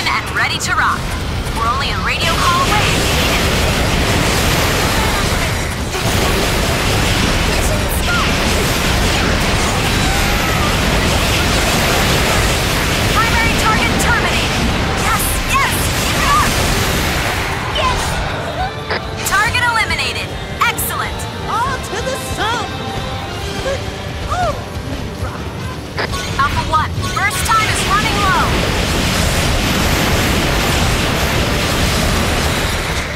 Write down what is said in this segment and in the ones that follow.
and ready to rock. We're only a radio call away if you need it. Primary target terminated. Yes, yes, keep it up. Yes. Target eliminated. Excellent. All to the sun! Oh! Alpha 1, burst time is running low.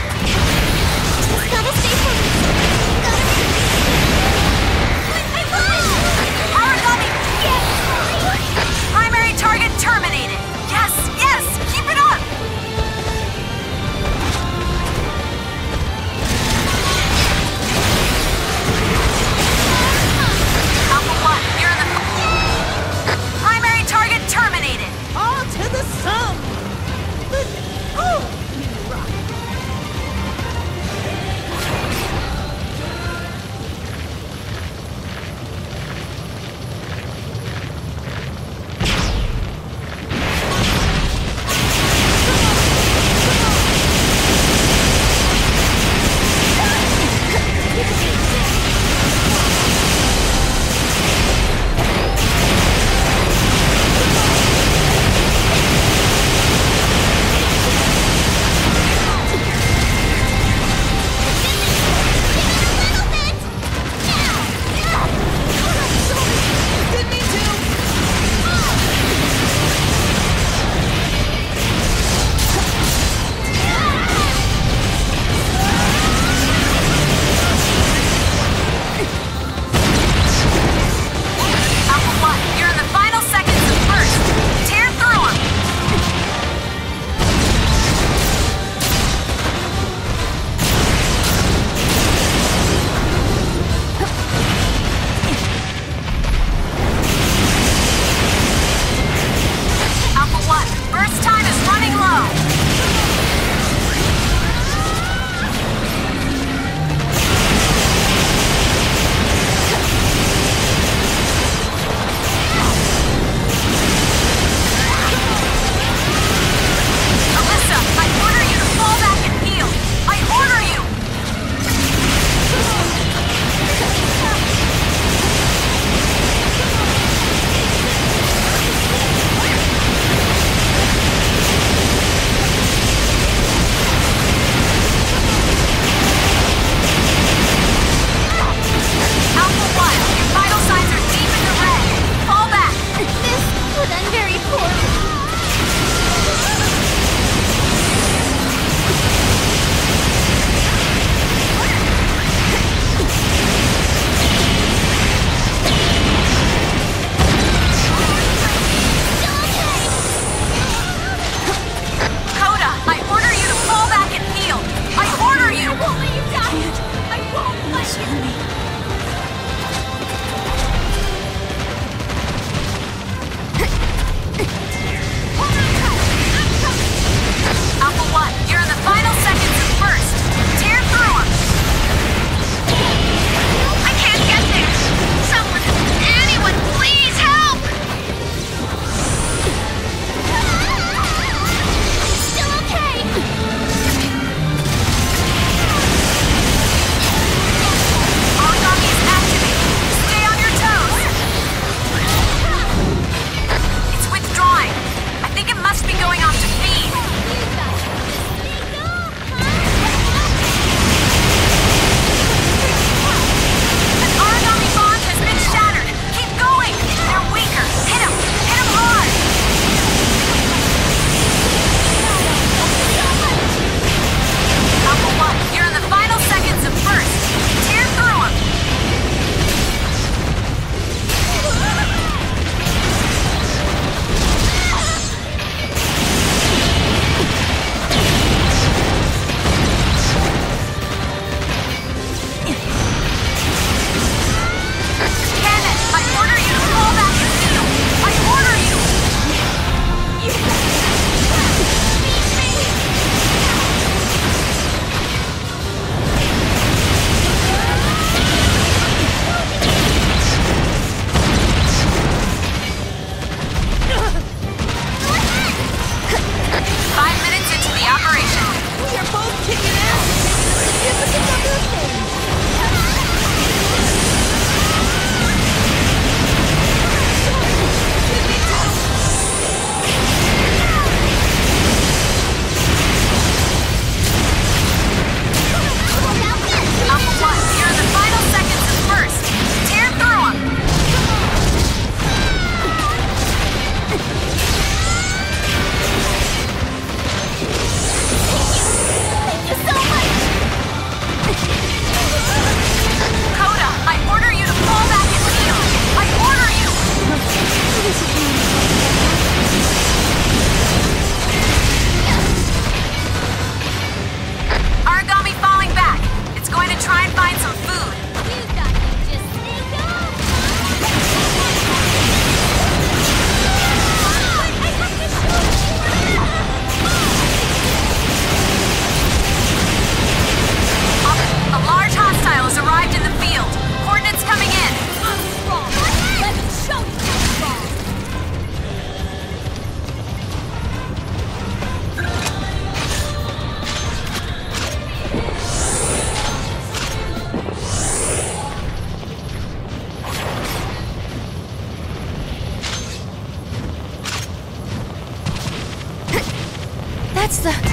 What's that?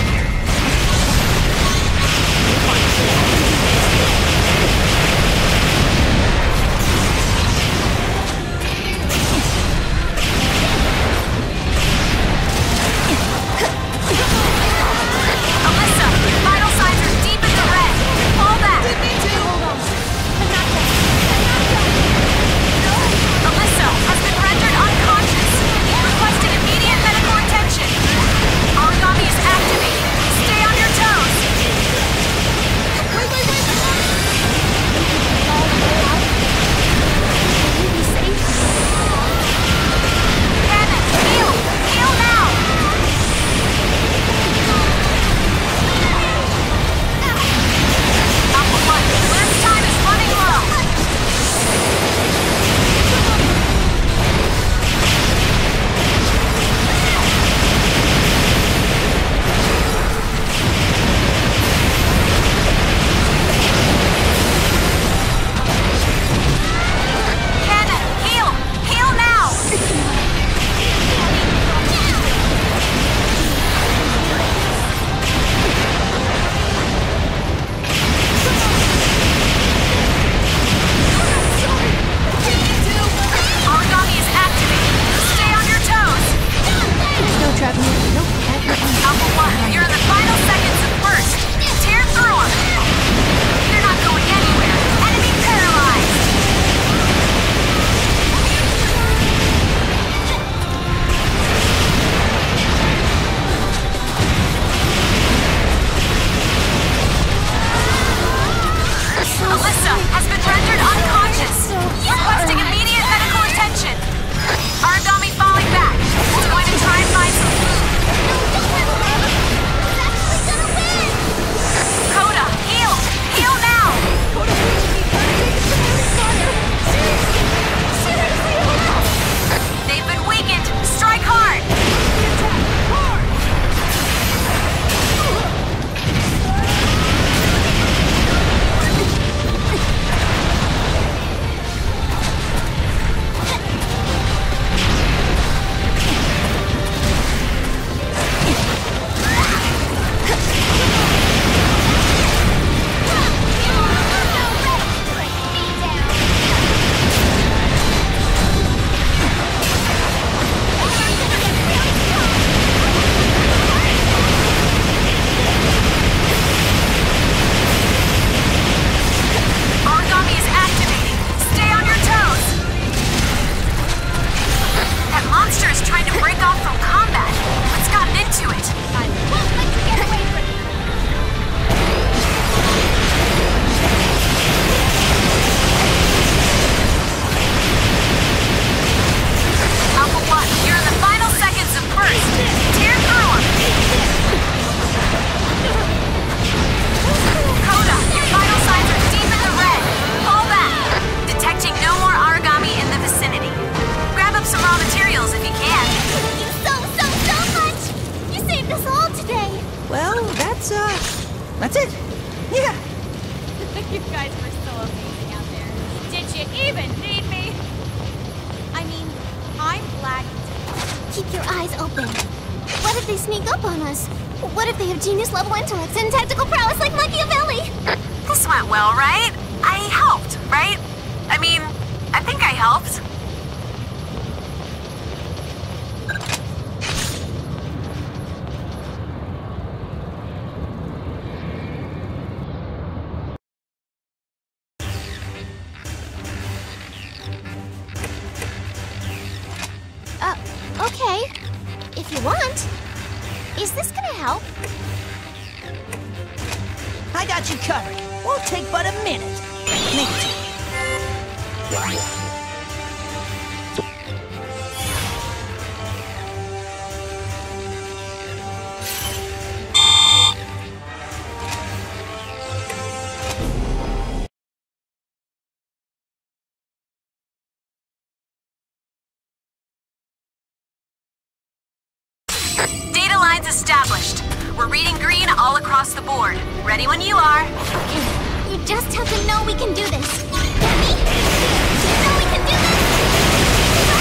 Alyssa, vital signs are deep in the red. Fall back. Alyssa has been rendered unconscious. Requesting immediate medical attention. Origami is activating. Stay on your toes. Cannon, heal! Heal now! Alpha 1, clearance time is running low. Cannon, heal! Heal now! Origami is activated. Stay on your toes. No trap needed. Nope. Alpha 1, you're in the final seconds of burst. Tear through them. You're not going anywhere. Enemy paralyzed. Alyssa has been rendered unconscious. Requesting immediate medical attention. Origami falling back. He's going to try and find some food. Coda, heal! Heal now! They've been weakened. Strike hard! Origami is activating. Stay on your toes. That monster is trying to break off from combat. What's gotten into it? I won't let you get away from me. Alpha 1, you're in the final seconds of burst. Tear through them. Coda, your vital signs are deep in the red. Fall back. Detecting no more origami in the vicinity. Grab up some raw materials if you can. Thank you so much. You saved us all today. Well, that's it. Yeah. You guys were so amazing out there. Did you even need me? I mean, I'm glad you did. Keep your eyes open. What if they sneak up on us? What if they have genius-level intellects and tactical prowess like Machiavelli? This went well, right? I helped, right? I mean, I think I helped. Okay. If you want. Is this gonna help? I got you covered. Won't take but a minute. Maybe two. Data lines established. We're reading green all across the board. Ready when you are. You just have to know we can do this. Get me? You know we can do this?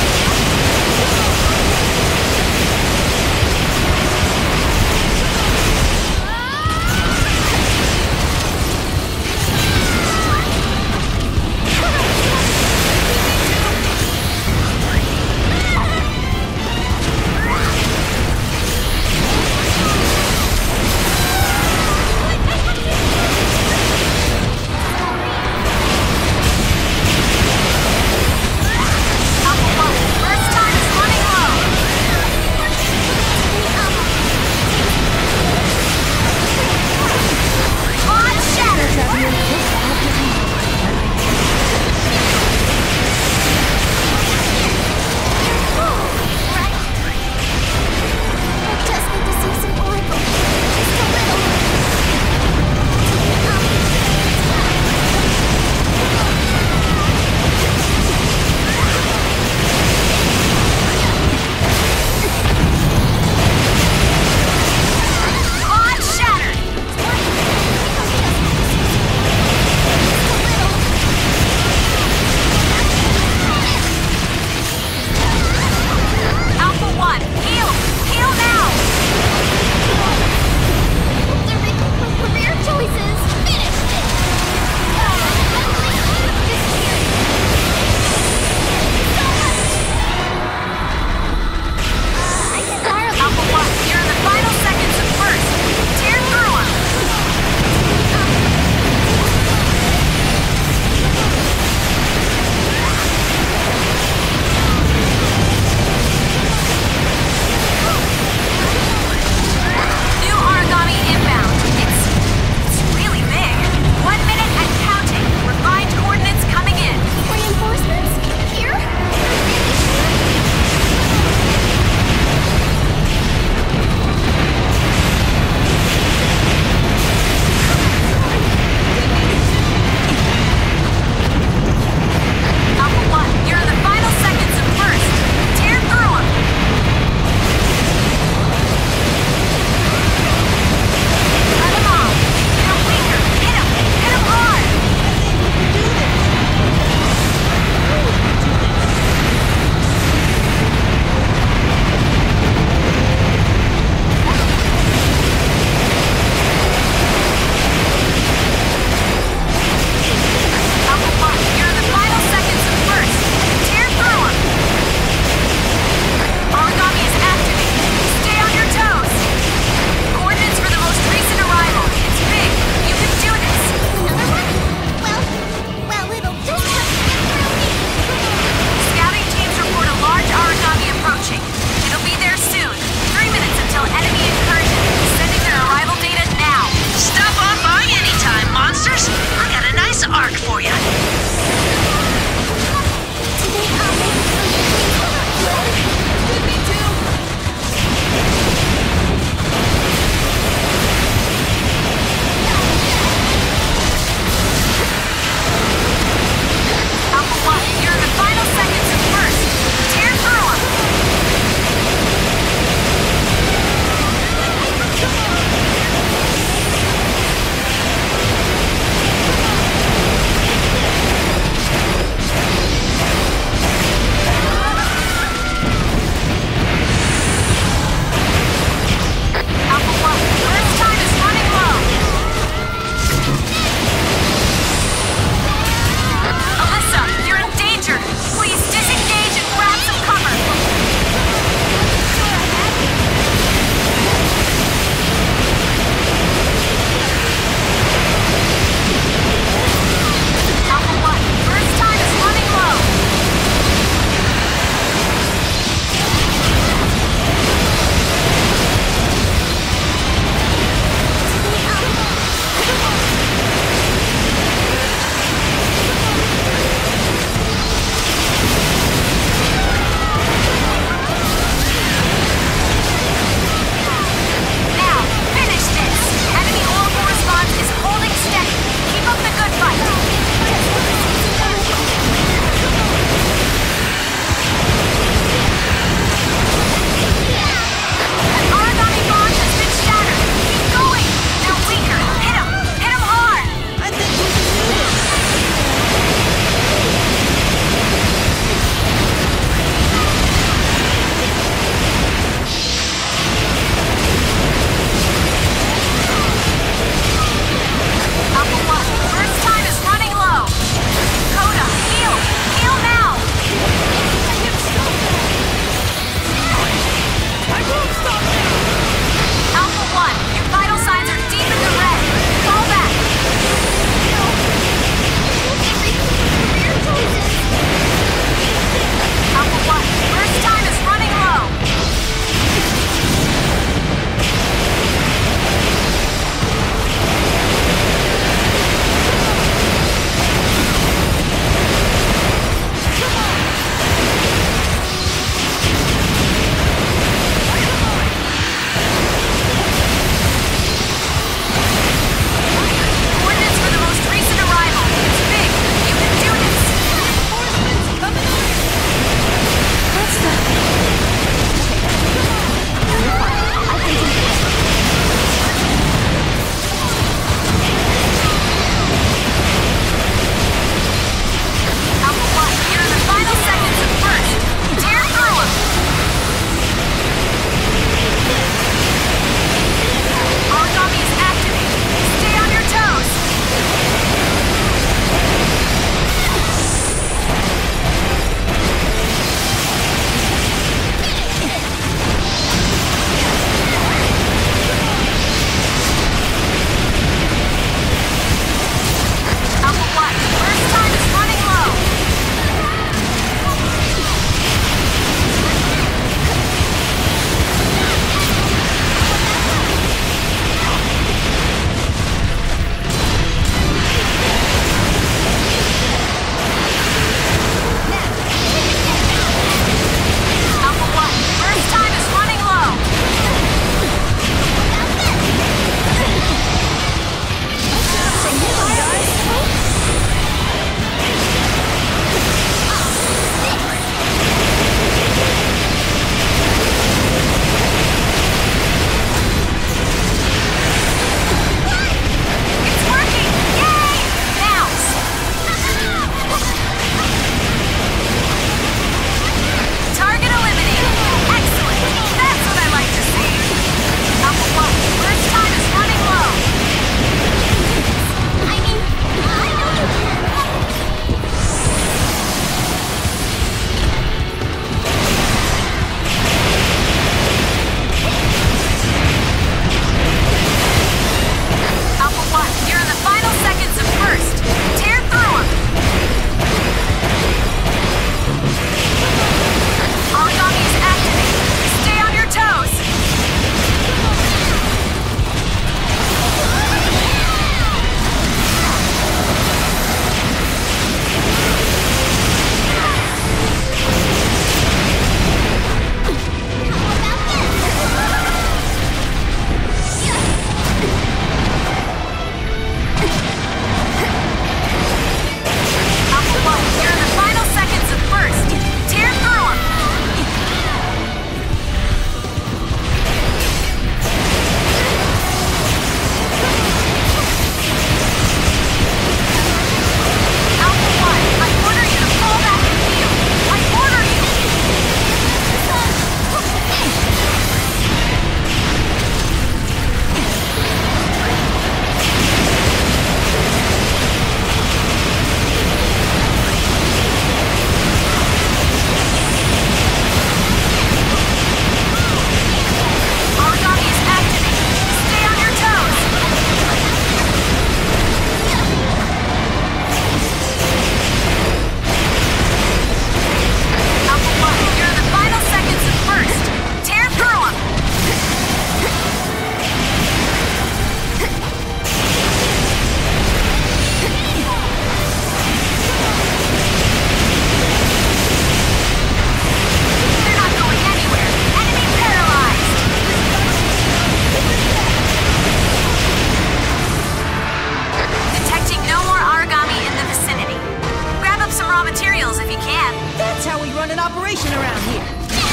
not in operation around here.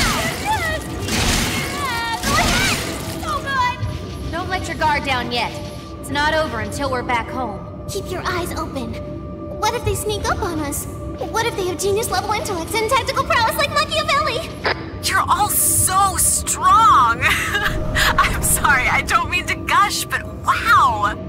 So good! Don't let your guard down yet. It's not over until we're back home. Keep your eyes open. What if they sneak up on us? What if they have genius-level intellects and tactical prowess like Machiavelli? You're all so strong! I'm sorry, I don't mean to gush, but wow!